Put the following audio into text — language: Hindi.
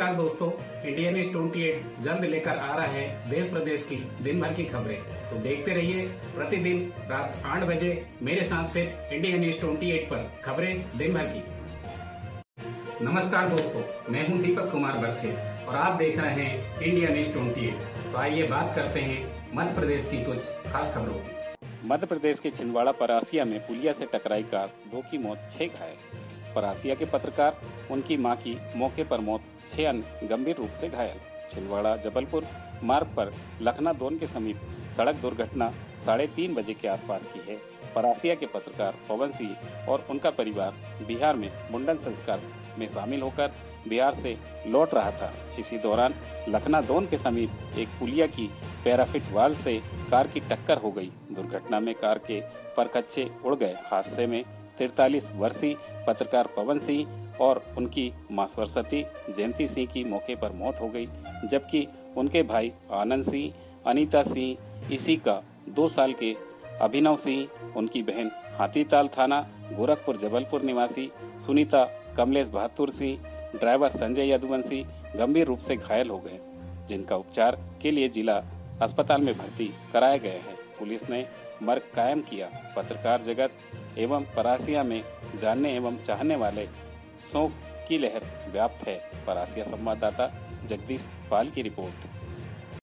नमस्कार दोस्तों, इंडिया न्यूज 28 जल्द लेकर आ रहा है देश प्रदेश की दिन भर की खबरें। तो देखते रहिए प्रतिदिन रात 8 बजे मेरे साथ से इंडिया न्यूज 28 पर खबरें दिन भर की। नमस्कार दोस्तों, मैं हूं दीपक कुमार बर्थे और आप देख रहे हैं इंडिया न्यूज 28। तो आइए बात करते हैं मध्य प्रदेश की कुछ खास खबरों की। मध्य प्रदेश के छिंदवाड़ा परासिया में पुलिया से टकराई कार, 2 की मौत, 6 घायल। परासिया के पत्रकार, उनकी मां की मौके पर मौत, 6 अन्य गंभीर रूप से घायल। छिंदवाड़ा जबलपुर मार्ग पर लखना दोन के समीप सड़क दुर्घटना 3:30 बजे के आसपास की है। परासिया के पत्रकार पवन सिंह और उनका परिवार बिहार में मुंडन संस्कार में शामिल होकर बिहार से लौट रहा था। इसी दौरान लखना दोन के समीप एक पुलिया की पैराफिट वाल से कार की टक्कर हो गई। दुर्घटना में कार के परखच्चे उड़ गए। हादसे में 43 वर्षीय पत्रकार पवन सिंह और उनकी मां सरस्वती जयंती सिंह की मौके पर मौत हो गई, जबकि उनके भाई आनंद सिंह, अनीता सिंह, इसी का 2 साल के अभिनव सिंह, उनकी बहन हाथीताल थाना गोरखपुर जबलपुर निवासी सुनीता कमलेश बहादुर सिंह, ड्राइवर संजय यदुवंशी गंभीर रूप से घायल हो गए, जिनका उपचार के लिए जिला अस्पताल में भर्ती कराया गया है। पुलिस ने मर्ग कायम किया। पत्रकार जगत एवं परासिया में जानने एवं चाहने वाले शोक की लहर व्याप्त है। परासिया संवाददाता जगदीश पाल की रिपोर्ट।